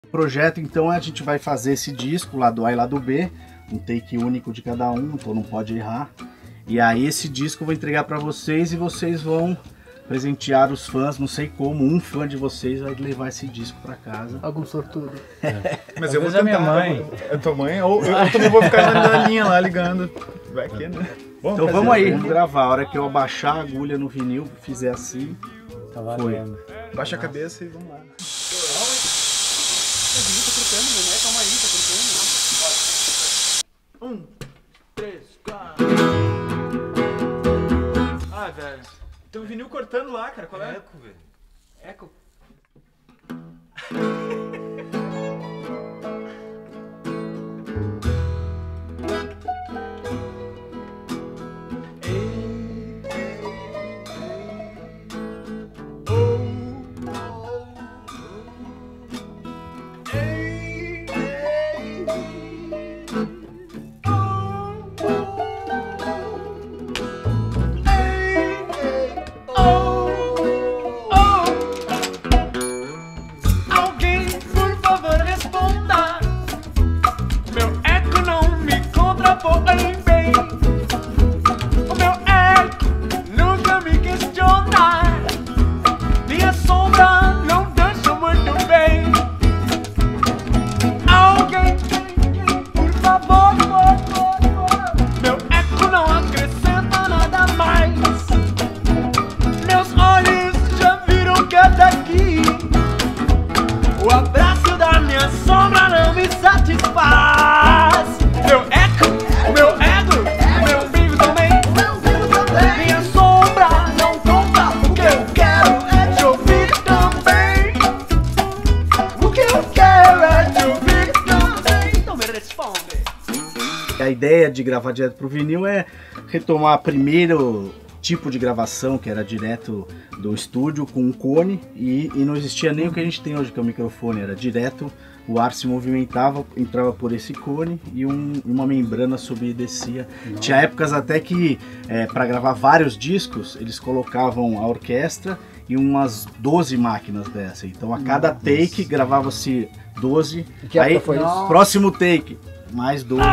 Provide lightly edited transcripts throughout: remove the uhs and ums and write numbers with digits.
O projeto, então, a gente vai fazer esse disco, lado A e lado B, um take único de cada um, então não pode errar. E aí esse disco eu vou entregar para vocês e vocês vão presentear os fãs, não sei como, um fã de vocês vai levar esse disco para casa. Algum sortudo. Mas eu vou tentar. Minha mãe. A tua mãe? Ou eu também vou ficar na linha lá ligando. Vai aqui, né? Bom, então vamos aí, vamos gravar. A hora que eu abaixar a agulha no vinil, fizer assim, tá valendo. Baixa a cabeça e vamos lá. Um, 3, 4. Ah, velho. Tem um vinil cortando lá, cara. Qual é? Eco, velho. Eco? A ideia de gravar direto pro vinil é retomar primeiro tipo de gravação, que era direto do estúdio com um cone, e não existia nem o que a gente tem hoje, que é o microfone, era direto, o ar se movimentava, entrava por esse cone e uma membrana subia e descia. Não. Tinha épocas até que, para gravar vários discos, eles colocavam a orquestra e umas 12 máquinas dessa, então a cada take gravava-se 12, que aí foi isso? Próximo take, mais 12.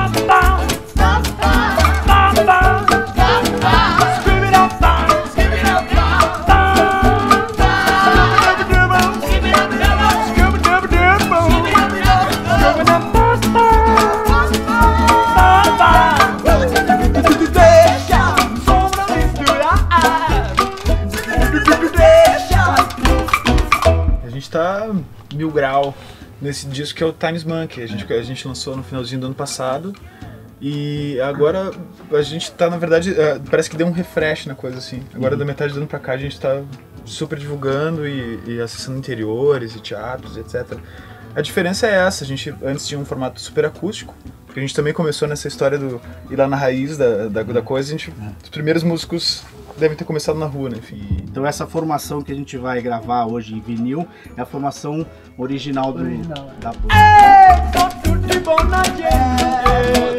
A gente tá 1000 grau nesse disco que é o Tini's Monkey. A gente lançou no finalzinho do ano passado. E agora a gente tá, na verdade, parece que deu um refresh na coisa assim. Agora da metade do ano pra cá a gente tá super divulgando e acessando interiores e teatros, etc. A diferença é essa, a gente antes tinha um formato super acústico, porque a gente também começou nessa história do ir lá na raiz da coisa, os primeiros músicos devem ter começado na rua, né? Enfim. Então essa formação que a gente vai gravar hoje em vinil é a formação original da banda.